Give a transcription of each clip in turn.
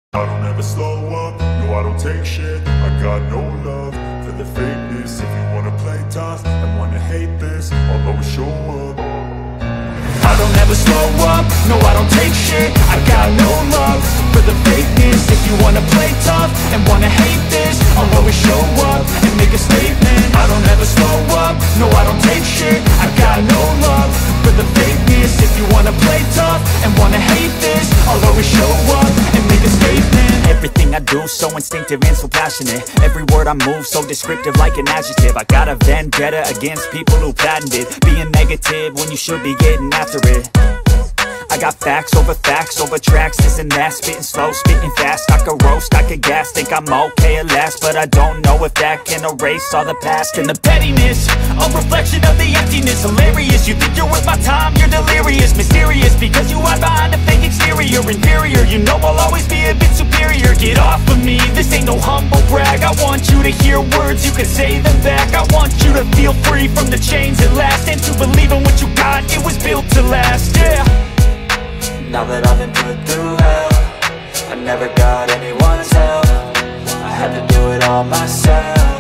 I don't ever slow up, no I don't take shit. I got no love for the fakeness. If you wanna play tough and wanna hate this, I'll always show up. I don't ever slow up, no I don't take shit. I got no love for the fakeness. If you wanna play tough and wanna hate this, I'll always show up and make a statement. I don't ever slow up, no I don't take shit. I got no love for the fakeness. If you wanna play tough and wanna hate this, I'll always show up and make a statement. Everything I do so instinctive and so passionate. Every word I move so descriptive like an adjective. I got a vendetta against people who patented being negative when you should be getting after it. I got facts over tracks, this and that. Spitting slow, spitting fast. I could roast, I could gas. Think I'm okay at last, but I don't know if that can erase all the past. And the pettiness, a reflection of the emptiness. Hilarious, you think you're worth my time, you're delirious. Mysterious, because you hide behind a fake exterior. Inferior, you know I'll always be a bit superior. Get off of me, this ain't no humble brag. I want you to hear words, you can say them back. I want you to feel free from the chains at last, and to believe in what you got, it was built to last, yeah. Now that I've been put through hell, I never got anyone's help. I had to do it all myself.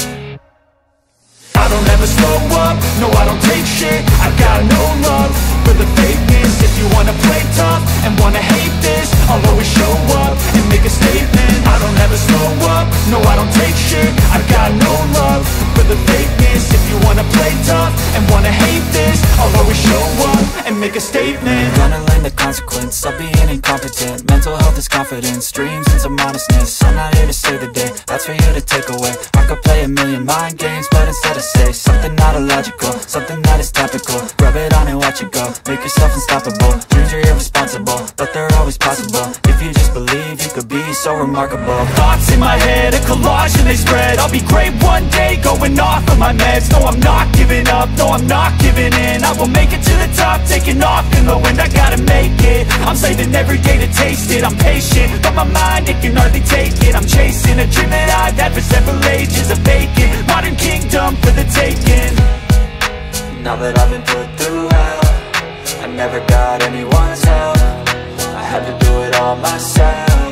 I don't ever slow up, no I don't take shit. I got no love for the fakeness. If you wanna play tough and wanna hate this, I'll always show up and make a statement. I don't ever slow up, no I don't take shit. I got no love for the fakeness. If you wanna play tough and wanna hate this, I'll always show up and make a statement. Gonna learn the consequence of being incompetent. Mental health is confidence, dreams and some honestness. I'm not here to save the day, that's for you to take away. I could play a million mind games, but instead I say something not illogical, something that is topical. Rub it on and watch it go, make yourself unstoppable. Dreams are irresponsible, but they're always possible. If you just believe, you could be so remarkable. Thoughts in my head, a collage and they spread. I'll be great one day, going off of my meds. No, I'm not giving up, no, I'm not giving in. I will make it to the top, taking off in the wind. I gotta make it, I'm saving every day to taste it. I'm patient, but my mind, it can hardly take it. I'm chasing a dream that I've had for several ages. A vacant, modern kingdom for the taking. Now that I've been put through hell, I never got anyone's help. I had to do it all myself.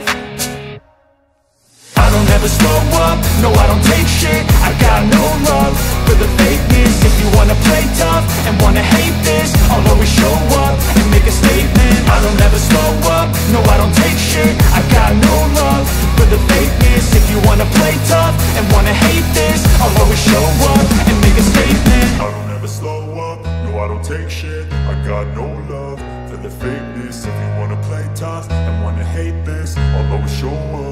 I don't ever slow up, no I don't take shit. I got no love for the fakeness. If you wanna play tough and wanna hate this, I'll always show up and make a statement. I don't ever slow up, no I don't take shit. I got no love for the fakeness. If you wanna play tough and wanna hate this, I'll always show up and make a statement. I don't ever slow up, no I don't take shit. I got no love for the fakeness. If you wanna play tough and wanna hate this, I'll always show up.